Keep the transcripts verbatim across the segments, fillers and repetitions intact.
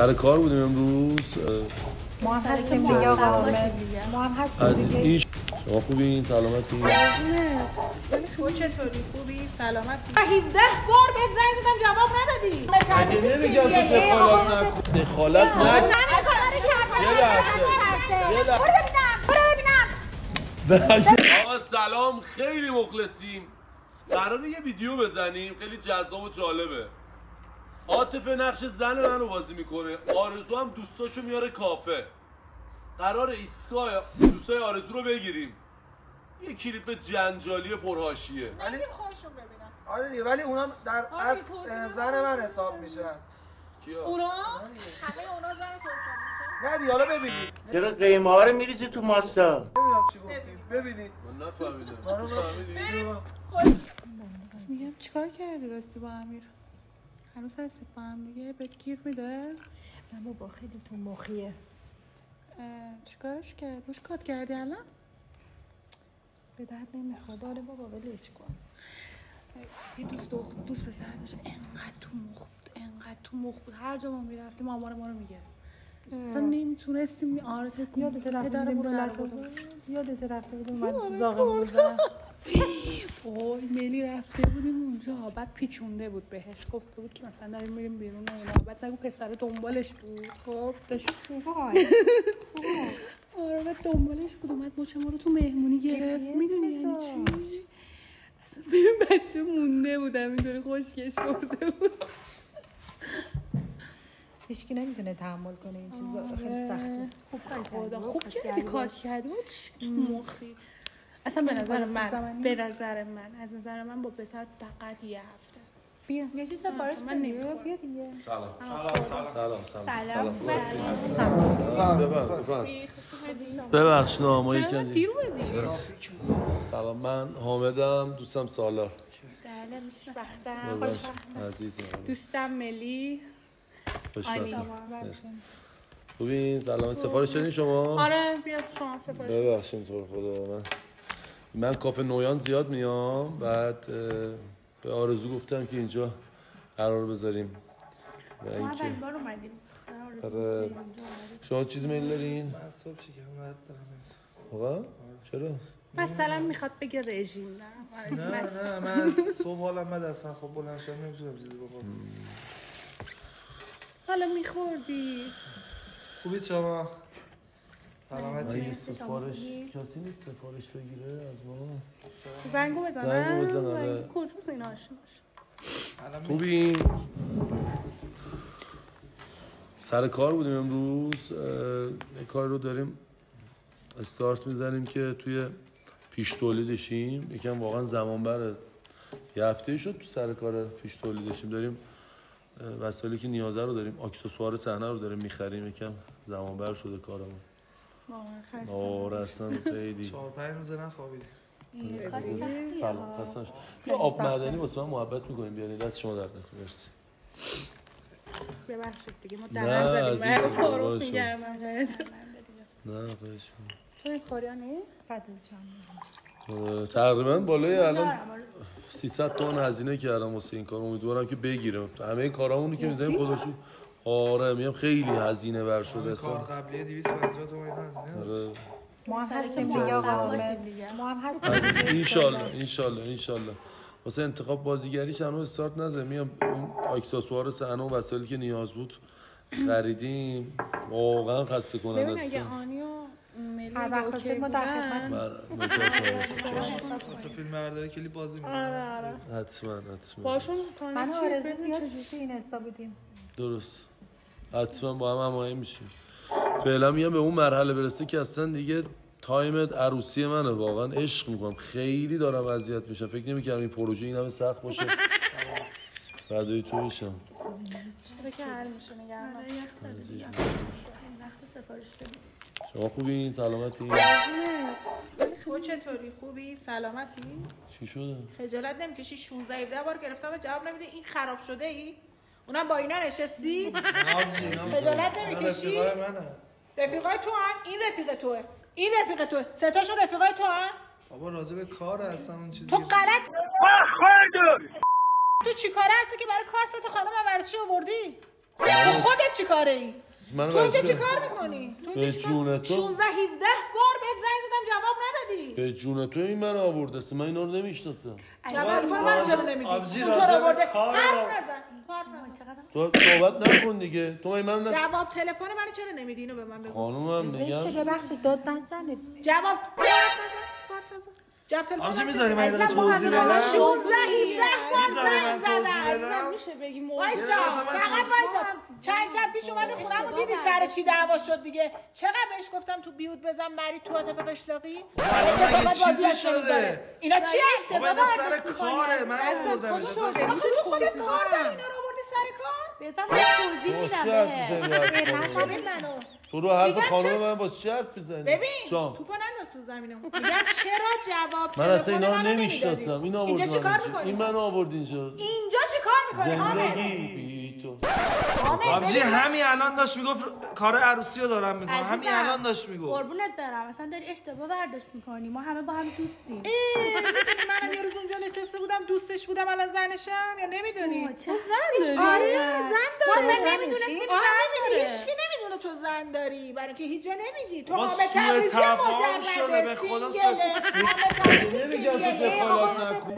سر کار بودیم امروز. ما هم هستیم دیگه آقا. ما هم هستیم دیگه. شما خوبین؟ سلامتی؟ تو چطوری؟ خوبی؟ سلامتی؟ هفده بار بهت زنگ زدم جواب ندادی. اگه نمیگم تو دخالت نکن. دخالت نکن. یه لحظه. یه لحظه. برو ببینم. آقا سلام، خیلی مخلصیم. قراره یه ویدیو بزنیم خیلی جذاب و جالبه. عاطفه نقش زن منو بازی میکنه، آرزو هم دوستاشو میاره کافه. قراره ایستگاه دوستای آرزو رو بگیریم. یه کلیپ جنجالی پرحاشیه. ولی خودشون ببینن. آره دیگه، ولی اونا در اصل زن من حساب میشن. کیا؟ اونا؟ همه اونا زن تو حساب میشن؟ نه دیگه، حالا ببینید. چرا قیمه ها رو میریزی تو ماستا؟ نمیدونم چی گفتیم. ببینید. من نفهمیدم. منو نفهمیدم. میگم چیکار کردی راستی با امیر؟ هنوز هستید با هم دیگه؟ بهت گیر میده؟ من بابا خیلی تو مخیه. چیکارش کرد؟ روش کات کردی الان؟ به درد نمیخواد. آره بابا ولش کن. یه دوست دختر دوست پسر داشت، انقدر تو مخ بود، انقدر تو مخ بود. هر جا ما میرفتیم مامان ما رو میگه. اصلا نمیتونستیم. آره تکون یادت رفته پدرمون رو رفته بود. یادت رفته بود من زاغم بودم. اوه ملی رفته بودیم اونجا، بعد پیچونده بود بهش، گفته بود که مثلا داریم میریم بیرون و اینا. بعد نگو پسر دنبالش بود. خب داشت وای. آره بعد دنبالش بود، اومد مچ ما رو تو مهمونی گرفت. میدونی یعنی چی؟ اصلا ببین بچه مونده بود همینطوری خشکش برده بود. هیچکی نمیتونه تحمل کنه این چیزا، خیلی سخته. خوب خدا خوب کردی کات کردی. چه مخی. اصلا به نظر من به نظر من از نظر من با پسر فقط یه هفته. بیا یه چیز سفارش من نمیخوام. بیا دیگه. سلام. سلام سلام. سلام سلام. سلام. ببخشید. ببخشید ما یکم دیر اومدی. سلام، من حامدم، دوستم سالار. بله میشناختم. خوشبختم. عزیزم. دوستم ملی. خوشبختم. خوبین؟ سلام. سفارش دادین شما؟ آره بیا شما سفارش. ببخشید تو رو خدا. من من کافه نویان زیاد میام، بعد به آرزو گفتم که اینجا قرار بذاریم. و اینکه اول بار اومدیم. آره. شما چیزی میل دارین؟ من صبح شکم رد دارم. آقا؟ چرا؟ مثلا میخواد بگه رژیم دارم. نه نه من صبح حالم بد اصلا. خب بلند شدم نمیتونم چیزی بخورم. حالا میخوردی. خوبید شما؟ سلامتی؟ یه سفارش کسی نیست سفارش بگیره از ما؟ زنگو بزنم؟ زنگو بزن. آره. کجاست این آشناش؟ خوبین؟ سر کار بودیم امروز. یه کار رو داریم استارت میزنیم که توی پیش تولیدشیم. یکم واقعا زمان بره. یه هفته شد تو سر کار پیش تولیدشیم. داریم وسایلی که نیازه رو داریم، اکسسوار صحنه رو داریم میخریم. یکم زمان بر شده کارمون. آره اصلا خیلی چهار پنج روزه نخوابیدیم. سلام خستم. یه آب معدنی واسه من محبت میکنیم بیارین. دست شما درد نکنه. مرسی. ببخشید دیگه ما در زدیم. من تعارف می‌کردم. نه خواهش تو کاریانی؟ فدای جان. تقریبا بالای الان سیصد تومن هزینه کردم واسه این کار. امیدوارم که بگیرم. همه کارامونی که می‌ذاریم خودشون. آره میگم خیلی هزینه ور شده اصلا. کار قبلی دویست و پنجاه تومن هزینه. آره. ما هم هستیم دیگه آقا. ما هم هستیم دیگه. ان شاءالله ان شاءالله ان شاءالله. واسه انتخاب بازیگریش هنوز استارت نزدیم. میام اون اکسسوار صحنه و وسایلی که نیاز بود خریدیم. واقعا خسته کننده است. ببین اگه آنی و ملی هر وقت خواستید ما در خدمتیم. واسه فیلم برداری کلیپ بازی می‌کنم. آره آره. حتما حتما. باشون من آرزو زیاد تو این حساب بودیم. درست. حتما با هم هماهنگ میشیم. فعلا میام به اون مرحله برسه که اصلا دیگه تایمت عروسی منه. واقعا عشق میکنم. خیلی دارم اذیت میشم. فکر نمی‌کردم این پروژه این همه سخت باشه. فدای تو بشم. چرا که حل میشه نگران نباش. وقت سفارش دادی. شما خوبین؟ سلامتی؟ تو چطوری؟ خوبی؟ سلامتی؟ چی شده؟ خجالت نمیکشی؟ شانزده هفده بار گرفتم جواب نمیده. این خراب شده ای؟ اونم با اینا نشستی؟ خجالت نمیکشی؟ رفیقای منه. رفیقای تو هن؟ این رفیق توه. این رفیق توه. سه تاشون رفیقای تو هن؟ بابا راجع به کار اصلا اون چیزی تو غلط تو چی کاره هستی که برای کار ست خانم من برای چی آوردی؟ خودت چی کاره ای؟ منو تو اینجا بچه چی کار میکنی؟ تو به اینجا چی جون کار تو. شانزده هفده بار بهت زنگ زدم جواب ندادی. به جون تو این من آورده است، من اینا رو نمیشناسم. جواب تلفن من چرا نمیدی؟ آبجی اون تو رو راجع به آورده کار حرف ما. نزن. تو حرف نزن. تو صحبت نکن دیگه. تو من منو نه جواب تلفن منو چرا نمیدی؟ اینو به من بگو. خانومم زشته میگم ببخشید داد نزنه. جواب حرف نزن. حرف نزن. جواب تلفن آبجی من میذاری من چرا یه دقیقه توضیح بدم؟ شانزده هفده بار میذاری زنگ من توضیح زدم. بدم؟ میشه بگی وایسا بذار من فقط توضیح- وایسا چند شب پیش اومدی خونم و دیدی سر چی دعوا شد دیگه چقدر بهش گفتم تو بیوت بزن مری تو عاطف قشلاقی الان مگه چیزی شده؟ اینا چی هست بابا اینا سر کاره من آوردمش اصلا. آخه تو خودت کار داری اینا رو آوردی سر کار بذار من توضیح واسه میدم چی حرف بهت. می‌زنی رو حرف خانومم؟ ببین منو تو رو حرف میگم خانوم چه- من واسه چی حرف میزنی؟ ببین جان توپو ننداز تو زمینم میگم چرا جواب من اصلا تلفن اینا رو منو نمیشناسم. نمیدادی؟ این آورد اینجا چی من کار اینجا. میکنی؟ این منو آورد اینجا. اینجا چی کار میکنی حامد؟ زندگی بی تو. آبجی همین الان داشت میگفت کار عروسی رو دارم میکنم. همین عزیزم، الان داشت میگفت. قربونت برم اصلا داری اشتباه برداشت میکنی. ما همه با هم دوستیم. میدونی منم یه روز اونجا نشسته بودم دوستش بودم الان زنشم یا نمیدونی؟ چه زن داری؟ آره زن داره ما اصلا نمیدونستیم آره زن میبینی داره. هیچکی نمیدونه تو زن داری برای که هیچ جا نمیگی تو با حامد سوء تبریزی تفاهم مجرده، شده، به خدا سینگله. حامد تبریزی نمیگم تو سینگله. دخالت نکن.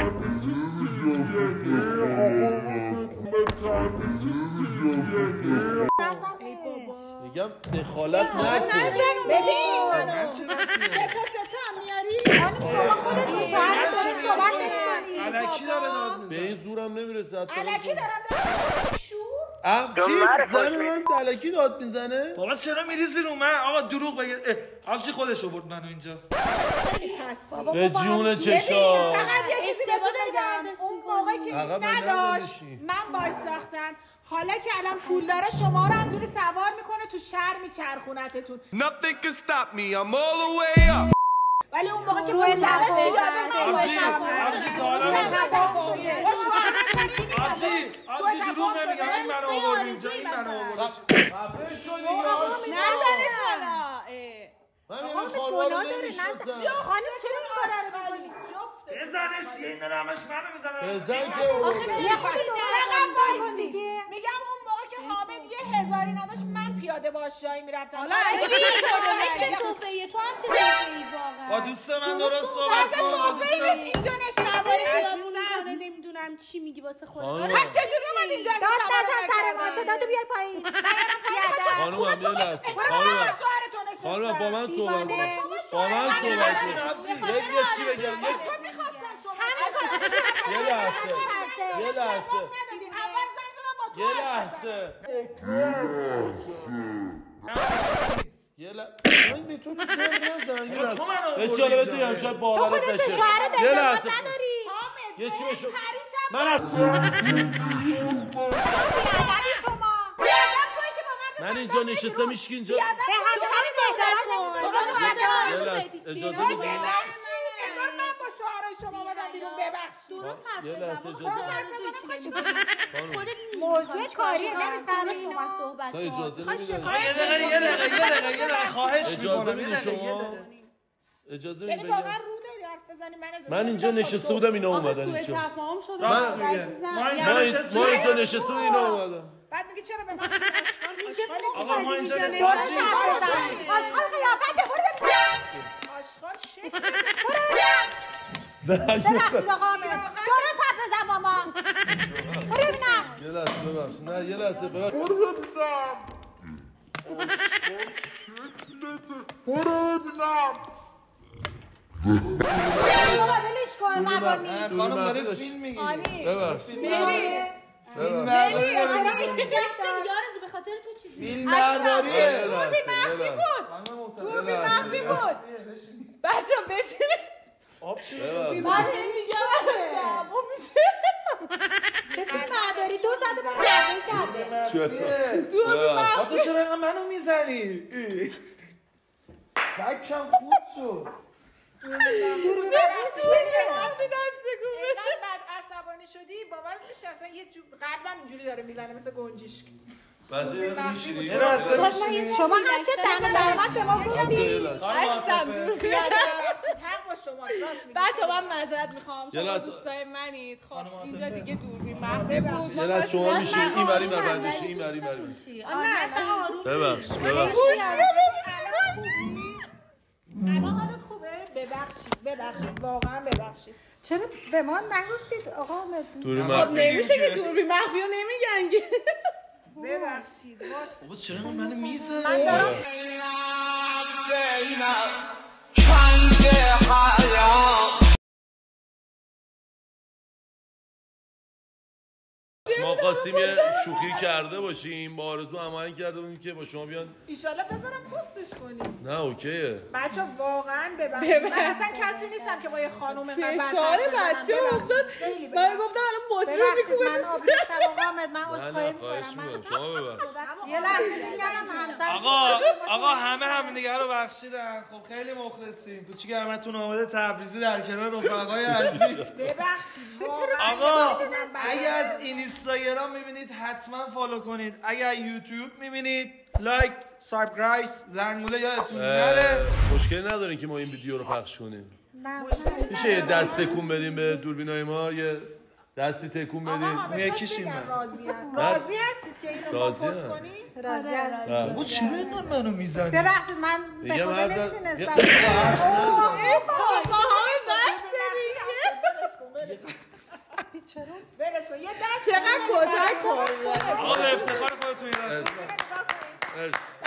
میگم دخالت نکن. ببین منو من چه ربطی سه داره؟ تا سه تا هم میاری خانم شما خودت تو شوهر من چه داری صحبت می‌کنی؟ نمی‌کنی. الکی داره داد به این میزنه. زورم نمیرسه حتی. الکی دارم دارم شور ام چی؟ زن من دلکی داد میزنه؟ بابا چرا میریزی رو من؟ آقا دروغ بگه. آبجی خودش آورد منو اینجا. خیلی پسی به جون ببین چشا. فقط یه چیزی اشتباه بهتون داری بگم برداشت اون می‌کنی. موقع که عقب این من نداشت نمی‌شی. من باش ساختم حالا که الان پول داره شما رو هم دوری سوار میکنه تو شهر میچرخونتتون Nothing can stop me. I'm all the way up. ولی اون موقع که روی پول نداشت تفاهم. یادم آبجی نمیاد. آبجی تا حالا سوء تفاهم. با شوهرش هم نمی‌کنه. آبجی سوء آبجی دروغ تفاهم نمیگم. شده. این منو آورد اینجا. این منو آورد. خفه شو دیگه. نزنش بالا. اه. من این خانم خانوما رو گناه داره نمی‌شناسم. نزن. خانم چرا این کارا رو می‌کنی؟ بزنش یه این داره همش منو میزنه. بزن که آخه چرا یه خودی رقم کن وایسی. دیگه. میگم اون موقع که حامد یه هزاری نداشت من پیاده باش جایی میرفتم حالا اگه این شده چه توفیه تو هم چه توفیه واقعا. با دوست من درست صحبت واسه کن. با توفیق دوست نیست من. اینجا نشستی سواری خیابون میکنه نمیدونم چی میگی واسه خودت. خانم. آره. پس چجوری اومد اینجا داد نزن سر ما صداتو بیار پایین. خانومم یه لحظه. خانومم خانومم با من صحبت کن. با من صحبت کن. یک یه چی بگم. یک یه لحظه. یه لحظه. یه لحظه. یه لحظه. من بی تو رو زور نزن. یه لحظه. تو منو آوردی به چاله بهت اینجا. بگم شاید باورت نشه. شوهر یه داری لحظه. نداری. یه چی بشو. من از من اینجا نشستم هیچ کی اینجا. به همسرت احترام یه لحظه اجازه بدید. ببخشید انگار من با شوهرای شما اومدم بیرون ببخشید درست حرف یه لحظه بزن. اجازه حرف خودت بزنم می‌دونی. خودت موضوع کاری نمی‌فهمی نمی‌فهمی با من صحبت تا کن. اجازه خواهش نمیدن. آقا یه دقیقه یه دقیقه یه دقیقه یه دقیقه خواهش اجازه میکنم. یه میدی دقیقه یه شما دقیقه. اجازه یعنی میدی واقعا بگم. رو داری حرف بزنی من اجازه من اینجا نمیدم. نشسته بودم اینا آخه اومدن سوء اینجا. تفاهم شده. راست عزیزم. میگه. ما اینجا ما یعنی- این- ما اینجا نشسته بودیم اینا اومدن. بعد میگی چرا به من آشغال آقا ما اینجا اینجا نباشیم. آشغال قیافته برو ببینم. آشغال شکل ببخشید آقا حامد. درست حرف بزن ماما. برو ببینم. یه لحظه ببخش. نه یه لحظه ببخش. بابا ولش کن مبانی. نه، خانم داره فیلم میگیره. ببخش. فیلم برداری داشتم یارو به خاطر تو چیزی. فیلم برداریه. یه لحظه یه لحظه. خانم محترم. یه لحظه. بچه بشینه آب چی ببخش. من میگم دعوا میشه چه فیلم نداری؟ دو ساعت برو دعوایی کرده. ببخش. تو چرا اینقدر منو میزنی؟ فکم خود شد. ببخشید وقتی دست اینقدر بعد عصبانی شدی باورت میشه اصلا یه جو قلبم اینجوری داره میزنه مثل گنجشک بچه میشینی یه لحظه شما هرچه دم درمت به ما گفتید حق با شماست راست میگی بچه من معذرت میخوام شما دوستای منید خب اینجا دیگه دوربین مهده بود یه لحظه شما میشین این وری بر بندشی این وری بر بندشی ببخش ببخش الان حالت خوبه؟ ببخشید ببخشید واقعا ببخشید چرا به ما نگفتید آقا آمد دوری خب من نمیشه که دوربین مخفی رو نمیگن که ببخشید بابا چرا منو میزنی؟ من دارم ما خواستیم یه شوخی کرده باشیم با آرزو هماهنگ کرده بودیم که با شما بیان ایشالله بذارم پستش کنیم نه اوکیه بچه واقعا ببخشید من اصلا کسی نیستم که با یه خانوم اینقدر فشار بچه افتاد من گفتم الان مطلوب میکنم من آبریختم آقا آمد من نه عذرخواهی نه خواهش میکنم میکنم شما ببخش یه لحظه میگم همسر آقا آقا همه همدیگه رو بخشیدن خب خیلی مخلصیم کوچیکرمتون آمده تبریزی در کنار رفقای عزیز ببخشید آقا اگه از اینستاگرام میبینید حتما فالو کنید اگه یوتیوب میبینید لایک سابسکرایب زنگوله یادتون نره مشکلی ندارین که ما این ویدیو رو پخش کنیم نه میشه یه دست تکون بدیم به دوربینای ما یه دستی تکون بدیم یکیش این من راضی راضی هستید که اینو با راضی پست هم. کنید راضی هستم بابا چرا اینقدر منو میزنی؟ ببخشید من به میگم خدا هر نمیدونستم با همه بحث ولش کن یه دست چقدر کتک آقا به افتخار خودتون این مرسی